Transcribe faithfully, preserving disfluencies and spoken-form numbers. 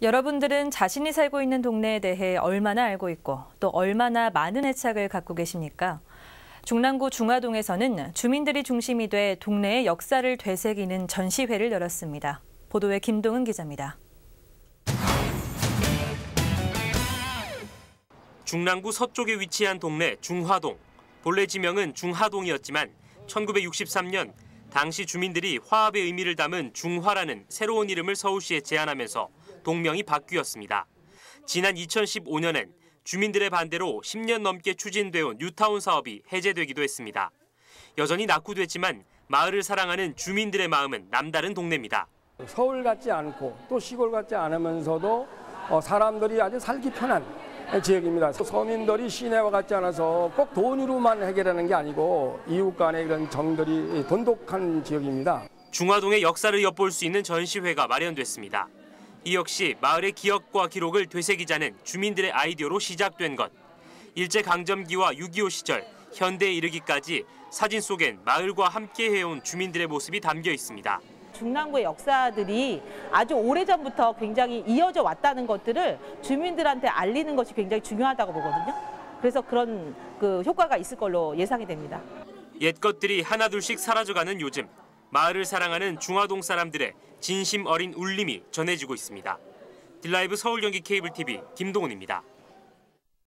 여러분들은 자신이 살고 있는 동네에 대해 얼마나 알고 있고 또 얼마나 많은 애착을 갖고 계십니까? 중랑구 중화동에서는 주민들이 중심이 돼 동네의 역사를 되새기는 전시회를 열었습니다. 보도에 김동은 기자입니다. 중랑구 서쪽에 위치한 동네 중화동. 본래 지명은 중하동이었지만 천구백육십삼 년 당시 주민들이 화합의 의미를 담은 중화라는 새로운 이름을 서울시에 제안하면서 동명이 바뀌었습니다. 지난 이천십오 년엔 주민들의 반대로 십 년 넘게 추진돼온 뉴타운 사업이 해제되기도 했습니다. 여전히 낙후됐지만 마을을 사랑하는 주민들의 마음은 남다른 동네입니다. 서울 같지 않고 또 시골 같지 않으면서도 사람들이 아주 살기 편한 지역입니다. 서민들이 시내와 같지 않아서 꼭 돈으로만 해결하는 게 아니고 이웃 간의 그런 정들이 돈독한 지역입니다. 중화동의 역사를 엿볼 수 있는 전시회가 마련됐습니다. 이 역시 마을의 기억과 기록을 되새기자는 주민들의 아이디어로 시작된 것. 일제강점기와 육이오 시절, 현대에 이르기까지 사진 속엔 마을과 함께 해온 주민들의 모습이 담겨 있습니다. 중랑구의 역사들이 아주 오래전부터 굉장히 이어져 왔다는 것들을 주민들한테 알리는 것이 굉장히 중요하다고 보거든요. 그래서 그런 그 효과가 있을 걸로 예상이 됩니다. 옛 것들이 하나둘씩 사라져가는 요즘, 마을을 사랑하는 중화동 사람들의 진심 어린 울림이 전해지고 있습니다. 딜라이브 서울 경기 케이블 티비 김동훈입니다.